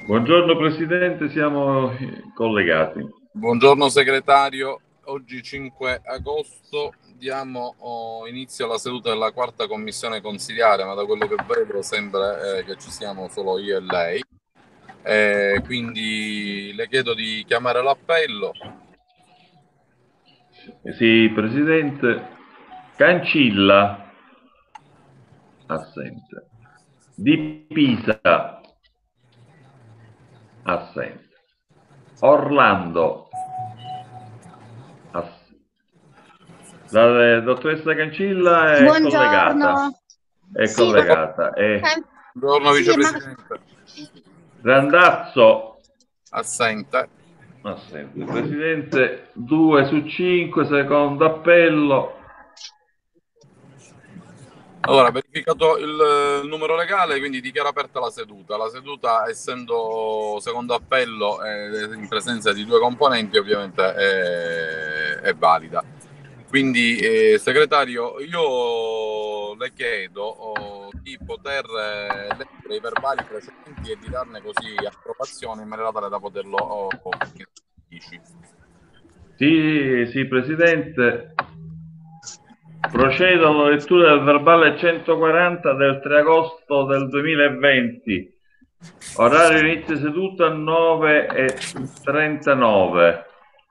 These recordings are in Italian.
Buongiorno Presidente, siamo collegati. Buongiorno segretario, oggi 5 agosto diamo inizio alla seduta della quarta commissione consiliare, ma da quello che vedo sembra che ci siamo solo io e lei. Quindi le chiedo di chiamare l'appello. Sì, Presidente. Cancilla, assente. Di Pisa, assente. Orlando, assente. La dottoressa Cancilla è collegata. Buongiorno. È Sì, collegata. Buongiorno sì, ma vicepresidente. Randazzo, Assente. assente. Presidente, 2 su 5, secondo appello. Allora, verificato il numero legale, quindi dichiaro aperta la seduta. La seduta, essendo secondo appello in presenza di due componenti, ovviamente è valida. Quindi, segretario, io le chiedo di poter leggere i verbali precedenti e di darne così approvazione in maniera tale da poterlo finire. Sì, Presidente. Procedo alla lettura del verbale 140 del 3 agosto del 2020. Orario inizio seduta 9:39.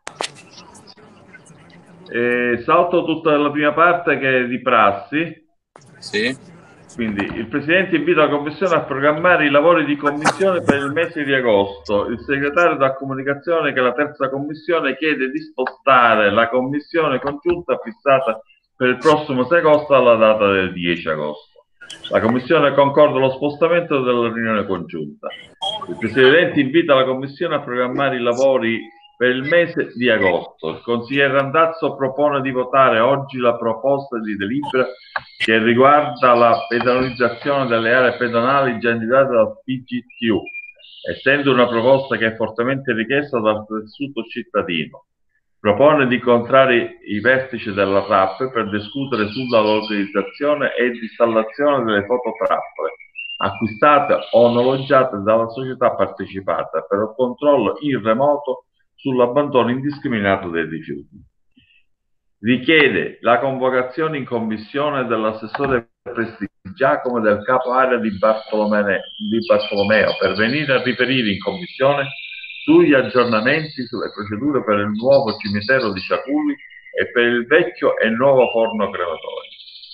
Salto tutta la prima parte che è di prassi. Sì. Quindi il Presidente invita la Commissione a programmare i lavori di Commissione per il mese di agosto. Il Segretario dà comunicazione che la terza Commissione chiede di spostare la Commissione congiunta fissata per il prossimo 6 agosto alla data del 10 agosto. La Commissione concorda lo spostamento della riunione congiunta. Il Presidente invita la Commissione a programmare i lavori per il mese di agosto. Il consigliere Randazzo propone di votare oggi la proposta di delibera che riguarda la pedonalizzazione delle aree pedonali già indicate dal PGTU, essendo una proposta che è fortemente richiesta dal tessuto cittadino. Propone di incontrare i vertici della RAP per discutere sulla localizzazione e installazione delle fototrappole acquistate o omologate dalla società partecipata per il controllo in remoto sull'abbandono indiscriminato dei rifiuti. Richiede la convocazione in commissione dell'assessore Prestigiacomo e del capo area di Bartolomeo per venire a riferire in commissione sugli aggiornamenti sulle procedure per il nuovo cimitero di Ciaculli e per il vecchio e nuovo forno crematorio.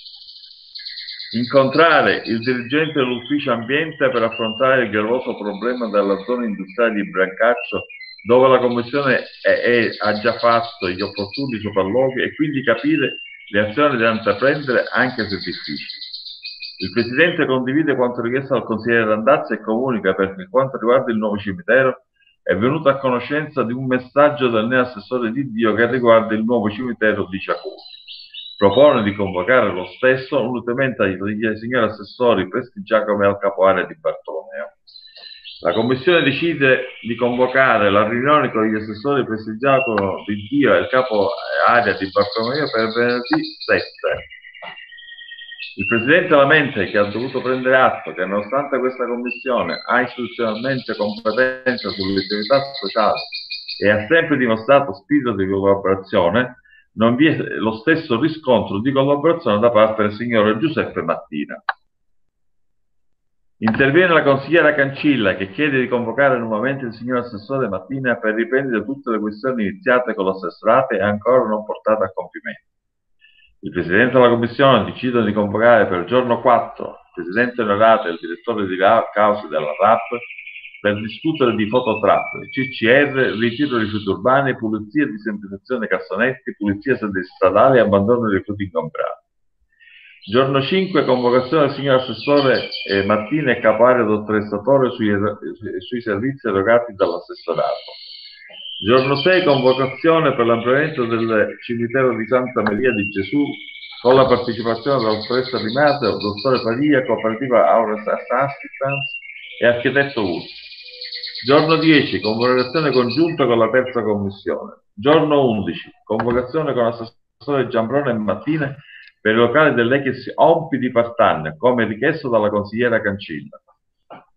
Incontrare il dirigente dell'ufficio ambiente per affrontare il gravoso problema della zona industriale di Brancaccio, dove la Commissione ha già fatto gli opportuni sopralluoghi, e quindi capire le azioni da intraprendere anche se difficili. Il Presidente condivide quanto richiesto dal consigliere Randazzi e comunica, per quanto riguarda il nuovo cimitero, è venuto a conoscenza di un messaggio del neoassessore Di Dio che riguarda il nuovo cimitero di Ciaculli. Propone di convocare lo stesso unitamente ai signori assessori Prestigiacomo e al capo area di Bartolomeo. La Commissione decide di convocare la riunione con gli assessori Prestigiacomo, Di Dio e il capo area di Bartolomeo per venerdì 7. Il Presidente lamenta che ha dovuto prendere atto che, nonostante questa Commissione ha istituzionalmente competenza sulle attività sociali e ha sempre dimostrato spirito di collaborazione, non vi è lo stesso riscontro di collaborazione da parte del signor Giuseppe Mattina. Interviene la consigliera Cancilla, che chiede di convocare nuovamente il signor assessore Mattina per riprendere tutte le questioni iniziate con l'assessorato e ancora non portate a compimento. Il Presidente della Commissione decide di convocare per il giorno 4 il Presidente onorato e il Direttore di cause della RAP per discutere di fototrappole, CCR, ritiro dei rifiuti urbani, pulizia e disinfestazione cassonetti, pulizia stradale e abbandono dei rifiuti ingombrati. Giorno 5, convocazione del signor assessore Mattina e capo area dottoressa Torre sui servizi erogati dall'assessorato. Giorno 6, convocazione per l'ampliamento del cimitero di Santa Maria di Gesù con la partecipazione della dottoressa Rimase, dottore Pavia, cooperativa Aures Assistance e architetto Urso. Giorno 10, convocazione congiunta con la terza commissione. Giorno 11, convocazione con l'assessore Giambrone e Mattina per i locali dell'ex Ompi di Partanna, come richiesto dalla consigliera Cancilla.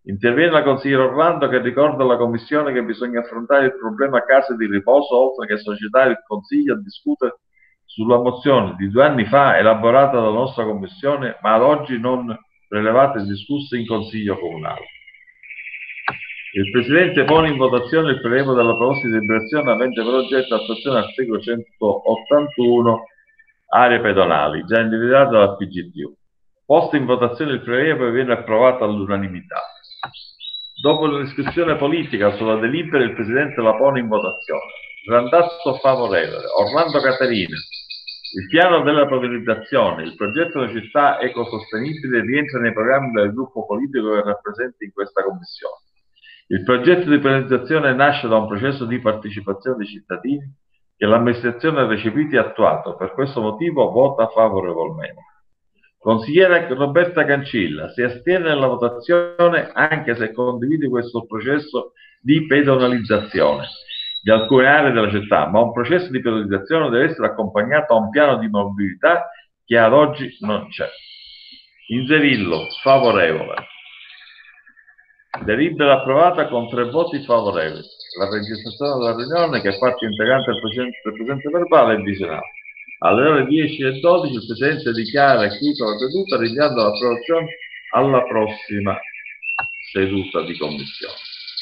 Interviene la consigliera Orlando che ricorda alla Commissione che bisogna affrontare il problema case di riposo, oltre che società il Consiglio a discutere sulla mozione di 2 anni fa elaborata dalla nostra Commissione, ma ad oggi non prelevata e discussa in Consiglio Comunale. Il Presidente pone in votazione il prelievo della proposta di deliberazione avente per oggetto attuazione all'articolo 181 aree pedonali, già individuate dalla PGTU. Posto in votazione il prelievo e viene approvato all'unanimità. Dopo la discussione politica sulla delibera, il Presidente la pone in votazione. Randazzo favorevole. Orlando Caterina. Il piano della privatizzazione, il progetto della città ecosostenibile rientra nei programmi del gruppo politico che rappresenta in questa Commissione. Il progetto di privatizzazione nasce da un processo di partecipazione dei cittadini che l'amministrazione ha recepito e attuato. Per questo motivo vota favorevolmente. Consigliera Roberta Cancilla si astiene nella votazione anche se condivide questo processo di pedonalizzazione di alcune aree della città, ma un processo di pedonalizzazione deve essere accompagnato a un piano di mobilità che ad oggi non c'è. Inzerillo, favorevole. Delibera approvata con 3 voti favorevoli. La registrazione della riunione, che è parte integrante del presente verbale, è visionata. Alle ore 10:12 il Presidente dichiara chiusa la seduta, rinviando l'approvazione alla prossima seduta di Commissione.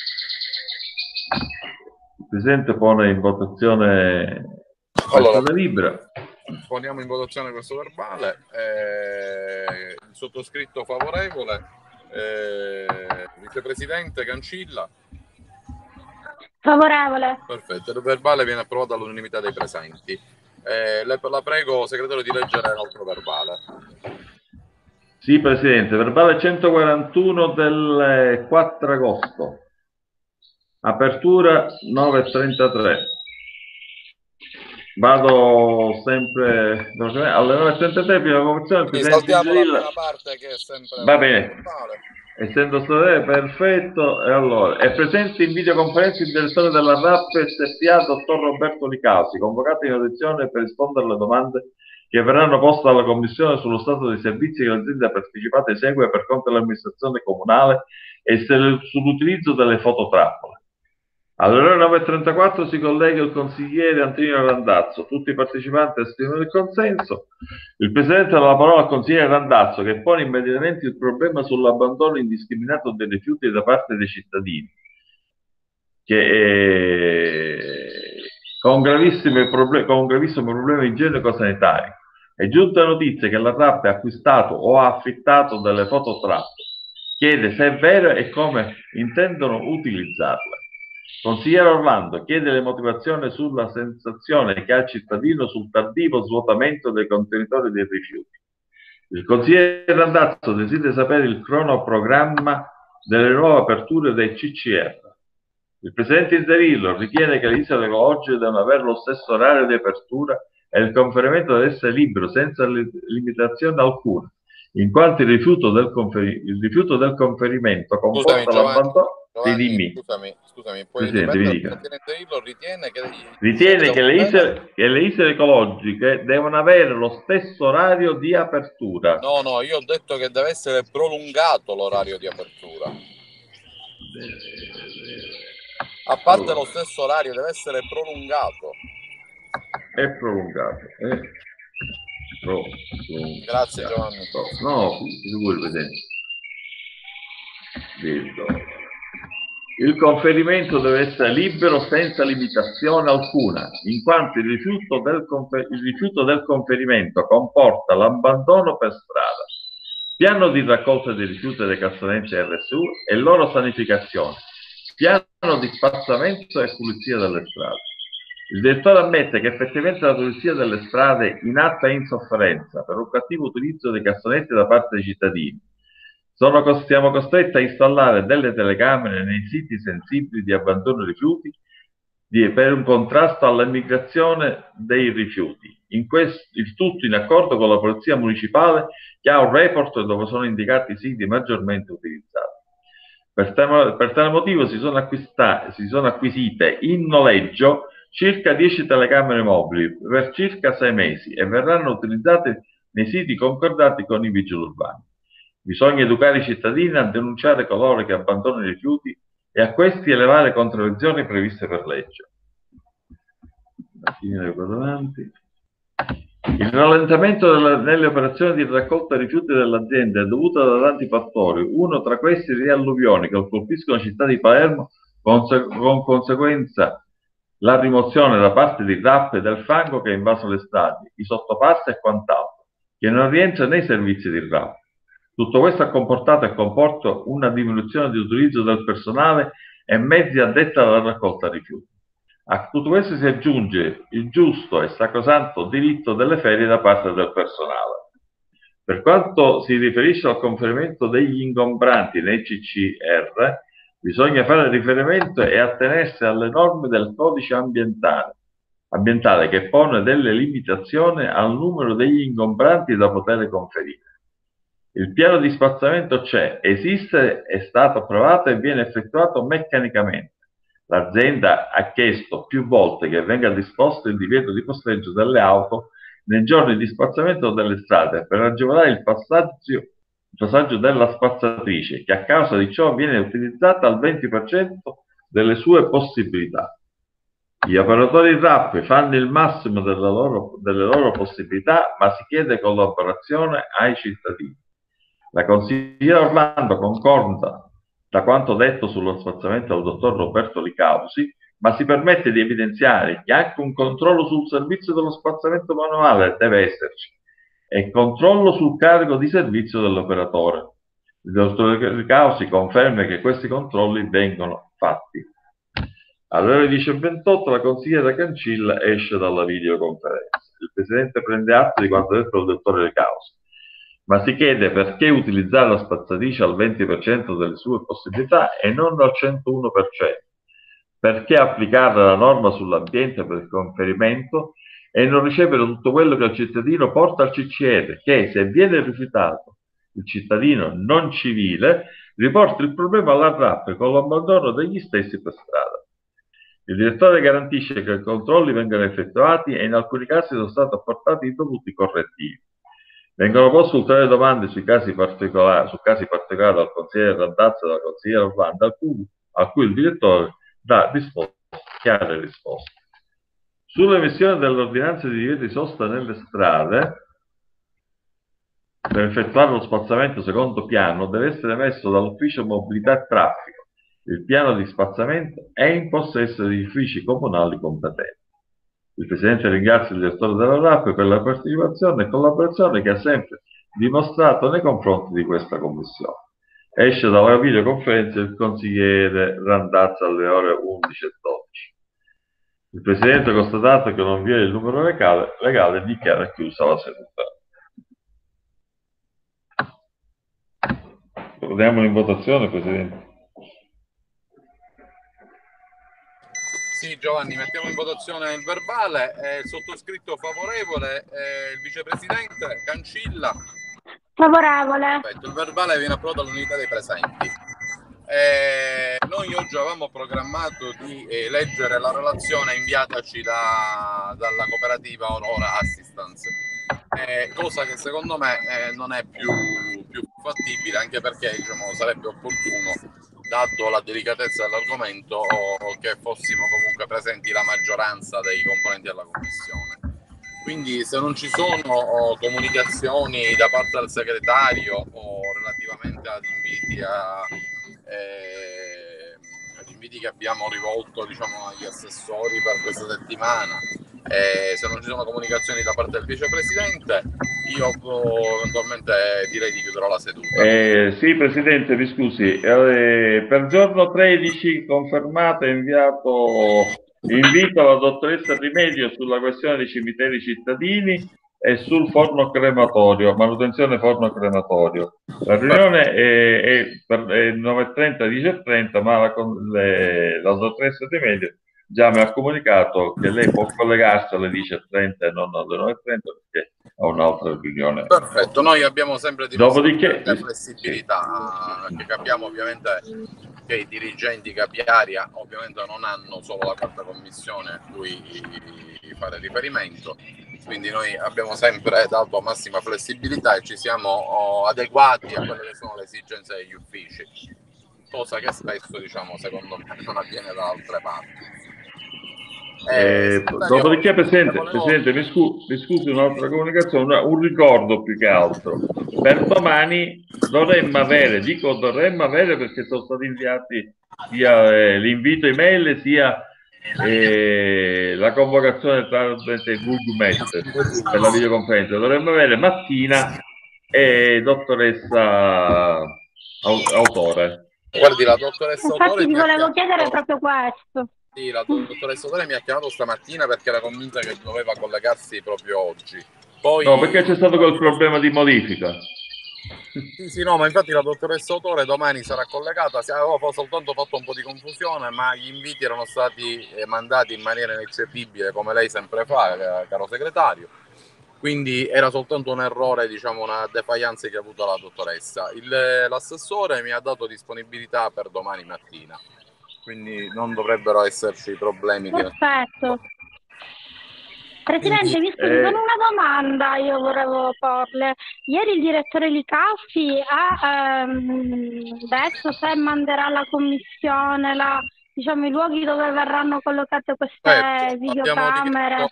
Il Presidente pone in votazione questa delibera. Poniamo in votazione questo verbale. Il sottoscritto favorevole. Vicepresidente Cancilla. Favorevole. Perfetto, il verbale viene approvato all'unanimità dei presenti. La prego, segretario, di leggere l'altro verbale. Sì, Presidente, verbale 141 del 4 agosto. Apertura 9:33. Vado sempre alle 9:33, prima convocazione, il Presidente saltiamo la prima parte che è sempre... Va bene. Essendo stato perfetto, e allora è presente in videoconferenza il direttore della RAP SPA, dottor Roberto Licasi, convocato in audizione per rispondere alle domande che verranno poste alla Commissione sullo stato dei servizi che l'azienda partecipata esegue per conto dell'amministrazione comunale e sull'utilizzo delle fototrappole. Alle ore 9:34 si collega il consigliere Antonino Randazzo. Tutti i partecipanti esprimono il consenso. Il Presidente dà la parola al consigliere Randazzo, che pone immediatamente il problema sull'abbandono indiscriminato dei rifiuti da parte dei cittadini, con un gravissimo problema igienico-sanitario. È giunta notizia che la TAP ha acquistato o ha affittato delle fototrappole. Chiede se è vero e come intendono utilizzarle. Consigliere Orlando chiede le motivazioni sulla sensazione che ha il cittadino sul tardivo svuotamento dei contenitori dei rifiuti. Il consigliere Randazzo desidera sapere il cronoprogramma delle nuove aperture dei CCR. Il Presidente Inzerillo ritiene che le isole ecologiche devono avere lo stesso orario di apertura e il conferimento deve essere libero senza limitazione alcuna, in quanto il rifiuto del conferimento comporta l'abbandono. Scusami, puoi ritiene che le isole ecologiche devono avere lo stesso orario di apertura. No, io ho detto che deve essere prolungato l'orario di apertura. A parte lo stesso orario, deve essere prolungato. È prolungato. Grazie Giovanni. No, figuri, Presidente. Il conferimento deve essere libero senza limitazione alcuna, in quanto il rifiuto del conferimento comporta l'abbandono per strada, piano di raccolta dei rifiuti dei cassonetti RSU e loro sanificazione, piano di spassamento e pulizia delle strade. Il direttore ammette che effettivamente la pulizia delle strade in atto è insofferenza per un cattivo utilizzo dei cassonetti da parte dei cittadini. Siamo costretti a installare delle telecamere nei siti sensibili di abbandono rifiuti per un contrasto all'immigrazione dei rifiuti. Il tutto in accordo con la Polizia Municipale, che ha un report dove sono indicati i siti maggiormente utilizzati. Per tale motivo si sono acquisite in noleggio circa 10 telecamere mobili per circa 6 mesi e verranno utilizzate nei siti concordati con i vigili urbani. Bisogna educare i cittadini a denunciare coloro che abbandonano i rifiuti e a questi elevare contravvenzioni previste per legge. Il rallentamento nelle operazioni di raccolta rifiuti dell'azienda è dovuto da tanti fattori, uno tra questi le alluvioni che colpiscono la città di Palermo con conseguenza la rimozione da parte di RAP del fango che ha invaso le strade, i sottopassi e quant'altro, che non rientra nei servizi di RAP. Tutto questo ha comportato e comporta una diminuzione di utilizzo del personale e mezzi addetti alla raccolta rifiuti. A tutto questo si aggiunge il giusto e sacrosanto diritto delle ferie da parte del personale. Per quanto si riferisce al conferimento degli ingombranti nei CCR, bisogna fare riferimento e attenersi alle norme del codice ambientale che pone delle limitazioni al numero degli ingombranti da poter conferire. Il piano di spazzamento c'è, esiste, è stato approvato e viene effettuato meccanicamente. L'azienda ha chiesto più volte che venga disposto il divieto di posteggio delle auto nei giorni di spazzamento delle strade per agevolare il passaggio della spazzatrice, che a causa di ciò viene utilizzata al 20% delle sue possibilità. Gli operatori RAP fanno il massimo delle loro possibilità, ma si chiede collaborazione ai cittadini. La consigliera Orlando concorda da quanto detto sullo spazzamento dal dottor Roberto Licausi, ma si permette di evidenziare che anche un controllo sul servizio dello spazzamento manuale deve esserci e controllo sul carico di servizio dell'operatore. Il dottor Licausi conferma che questi controlli vengono fatti. Alle ore 10:28 la consigliera Cancilla esce dalla videoconferenza. Il presidente prende atto di quanto detto dal dottor Licausi, ma si chiede perché utilizzare la spazzatrice al 20% delle sue possibilità e non al 101%. Perché applicare la norma sull'ambiente per il conferimento e non ricevere tutto quello che il cittadino porta al CCR, che se viene rifiutato il cittadino non civile riporta il problema alla RAP con l'abbandono degli stessi per strada. Il direttore garantisce che i controlli vengano effettuati e in alcuni casi sono stati apportati i dovuti correttivi. Vengono poste ulteriori domande su casi particolari dal consigliere Randazzo e dalla consigliera Orlando, a cui il direttore dà chiare risposte. Sull'emissione dell'ordinanza di divieto di sosta nelle strade, per effettuare lo spazzamento secondo piano, deve essere emesso dall'ufficio mobilità e traffico. Il piano di spazzamento è in possesso degli uffici comunali competenti. Il Presidente ringrazia il direttore della RAP per la partecipazione e collaborazione che ha sempre dimostrato nei confronti di questa commissione. Esce dalla videoconferenza il consigliere Randazza alle ore 11:12. Il Presidente ha constatato che non vi è il numero legale e dichiara chiusa la seduta. Torniamo in votazione, Presidente. Sì, Giovanni, mettiamo in votazione il verbale. Il sottoscritto favorevole, il vicepresidente Cancilla. Favorevole. Perfetto, il verbale viene approvato all'unità dei presenti. Noi oggi avevamo programmato di leggere la relazione inviataci dalla cooperativa Aurora Assistance, cosa che secondo me non è più fattibile, anche perché diciamo, sarebbe opportuno, dato la delicatezza dell'argomento, che fossimo comunque presenti la maggioranza dei componenti della commissione. Quindi se non ci sono comunicazioni da parte del segretario o relativamente ad inviti che abbiamo rivolto diciamo, agli assessori per questa settimana, se non ci sono comunicazioni da parte del vicepresidente, io eventualmente direi di chiuderò la seduta. Sì, Presidente, mi scusi, per giorno 13 confermato e inviato invito alla dottoressa Rimedio sulla questione dei cimiteri cittadini e sul forno crematorio, manutenzione forno crematorio. La riunione è per 9:30 10:30, ma la dottoressa Rimedio già mi ha comunicato che lei può collegarsi alle 10:30 e non alle 9:30 perché ha un'altra riunione. Perfetto, noi abbiamo sempre Dopodiché flessibilità, che capiamo ovviamente che i dirigenti capiaria ovviamente non hanno solo la quarta commissione a cui fare riferimento, quindi noi abbiamo sempre dato massima flessibilità e ci siamo adeguati a quelle che sono le esigenze degli uffici, cosa che spesso, diciamo, secondo me non avviene da altre parti. Dopodiché, Presidente, mi scusi, un'altra comunicazione, un ricordo più che altro. Per domani dovremmo avere, dico dovremmo avere perché sono stati inviati sia l'invito email sia la convocazione tramite Google Meet per la videoconferenza. Dovremmo avere Mattina e dottoressa Autore. Guardi, la dottoressa Autore infatti ti volevo chiedere proprio questo. Sì, la dottoressa Autore mi ha chiamato stamattina perché era convinta che doveva collegarsi proprio oggi. Poi... No, perché c'è stato quel problema di modifica. Sì, no, ma infatti la dottoressa Autore domani sarà collegata. Avevo soltanto fatto un po' di confusione, ma gli inviti erano stati mandati in maniera ineccepibile, come lei sempre fa, caro segretario. Quindi era soltanto un errore, diciamo, una defiance che ha avuto la dottoressa. L'assessore mi ha dato disponibilità per domani mattina, quindi non dovrebbero esserci problemi. Perfetto. Presidente, mi scusi, con una domanda io volevo porle. Ieri il direttore Licausi ha detto se manderà alla commissione diciamo, i luoghi dove verranno collocate queste videocamere.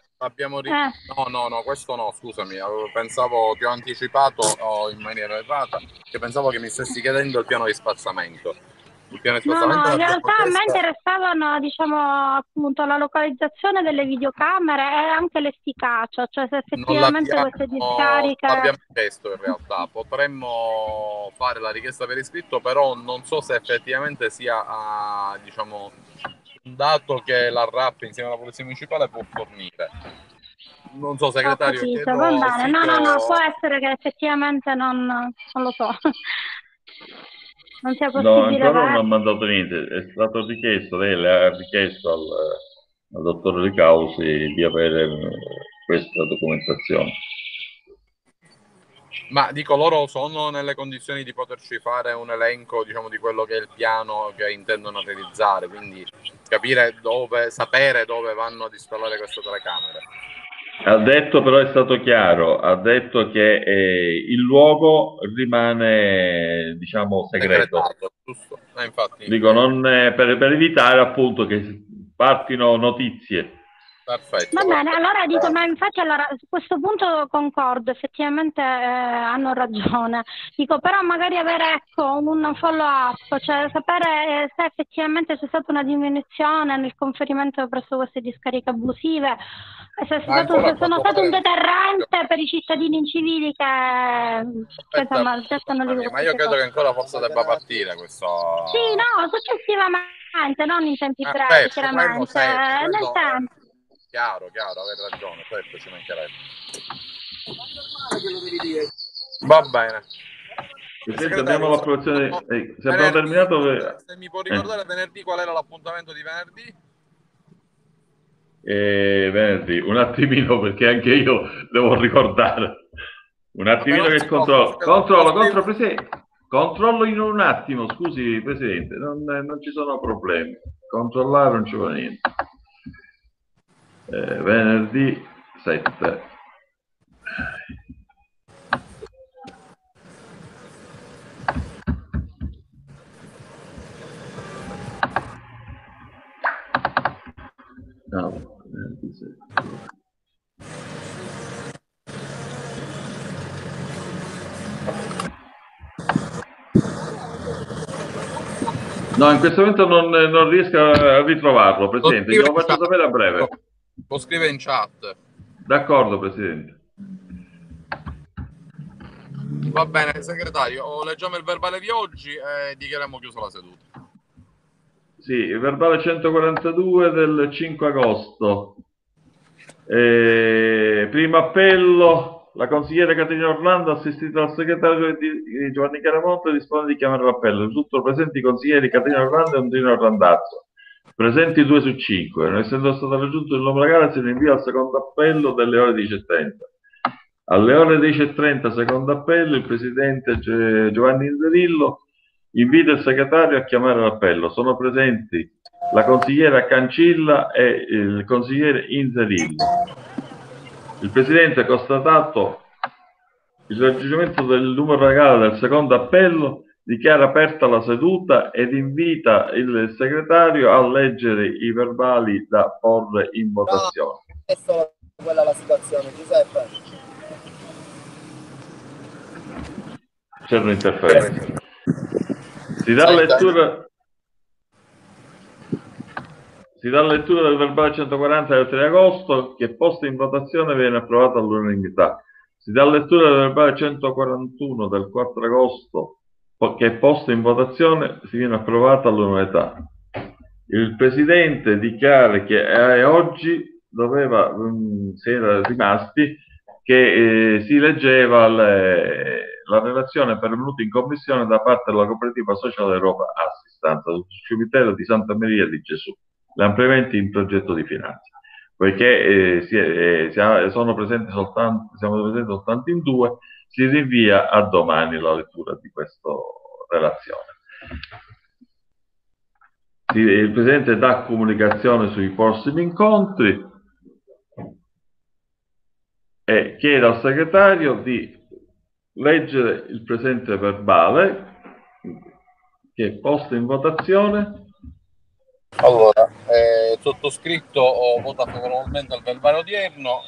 No, questo no, scusami, pensavo, ti ho anticipato in maniera errata, che pensavo che mi stessi chiedendo il piano di spazzamento. No, in realtà a me interessavano, diciamo, appunto la localizzazione delle videocamere e anche l'efficacia, cioè se effettivamente queste discariche... L'abbiamo chiesto in realtà, potremmo fare la richiesta per iscritto, però non so se effettivamente sia, diciamo, un dato che la RAP insieme alla Polizia Municipale può fornire. Non so, segretario, chiedo... Va bene, no, può essere che effettivamente non lo so. Non sia possibile. No, ancora non ha mandato niente, è stato richiesto, lei le ha richiesto al dottor Licausi di avere questa documentazione. Ma dico, loro sono nelle condizioni di poterci fare un elenco, diciamo, di quello che è il piano che intendono realizzare, quindi sapere dove vanno ad installare queste telecamere. Ha detto, però è stato chiaro, ha detto che il luogo rimane, diciamo, segreto. Giusto. Infatti, dico, non, per evitare appunto che partino notizie. Perfetto. Va bene, allora dico, ma infatti allora, su questo punto concordo, effettivamente hanno ragione. Dico, però magari avere ecco, un follow up, cioè sapere se effettivamente c'è stata una diminuzione nel conferimento presso queste discariche abusive, se sono stato un deterrente per i cittadini incivili che insomma gettano le... Ma io credo che ancora forse debba partire questo... Sì, no, successivamente, non in tempi brevi, chiaramente. Nel tempo. Chiaro, avete ragione, certo, ci mancherebbe. Va bene. Presidente, abbiamo l'approvazione. Se abbiamo terminato. Se mi può ricordare venerdì qual era l'appuntamento di venerdì? Venerdì, un attimino perché anche io devo ricordare. Un attimino che controllo in un attimo, scusi Presidente, non ci sono problemi. Controllare non ci va niente. Venerdì 7. No, venerdì 7. No, in questo momento non riesco a ritrovarlo, Presidente. Glielo faccio sapere a breve. Lo scrive in chat. D'accordo, Presidente. Va bene, segretario. Leggiamo il verbale di oggi e dichiariamo chiusa la seduta. Sì, il verbale 142 del 5 agosto. Primo appello. La consigliera Caterina Orlando, assistita dal segretario di Giovanni Caramonte, dispone di chiamare l'appello. Risultano presenti i consiglieri Caterina Orlando e Andrino Orlandazzo. Presenti 2 su 5. Non essendo stato raggiunto il numero legale, si rinvia al secondo appello delle ore 10:30. Alle ore 10:30, secondo appello, il presidente Giovanni Inzerillo Invito il segretario a chiamare l'appello. Sono presenti la consigliera Cancilla e il consigliere Inzerillo. Il Presidente ha constatato il raggiungimento del numero legale del secondo appello, dichiara aperta la seduta ed invita il segretario a leggere i verbali da porre in votazione. È solo quella la situazione, Giuseppe. C'erano interferenze. Si dà lettura del verbale 140 del 3 agosto che posto in votazione viene approvato all'unanimità. Si dà lettura del verbale 141 del 4 agosto che è posto in votazione si viene approvato all'unanimità. Il Presidente dichiara che oggi si era rimasti che si leggeva la relazione pervenuta in commissione da parte della cooperativa sociale Europa Assistenza sul cimitero di Santa Maria di Gesù, l'ampliamento in progetto di finanza. Poiché siamo presenti soltanto in due, si rinvia a domani la lettura di questa relazione. Il Presidente dà comunicazione sui prossimi incontri e chiede al segretario di leggere il presente verbale che è posto in votazione. Allora, sottoscritto vota favorevolmente al verbale odierno.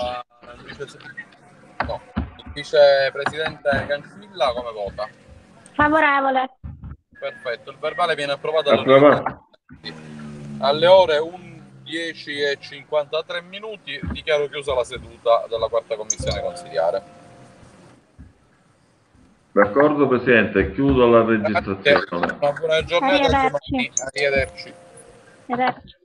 Il vicepresidente Cancilla come vota? Favorevole. Perfetto, il verbale viene approvato alle ore 11:53. Dichiaro chiusa la seduta della quarta commissione consiliare. D'accordo Presidente, chiudo la registrazione. Una buona giornata. Arrivederci. Arrivederci. Arrivederci.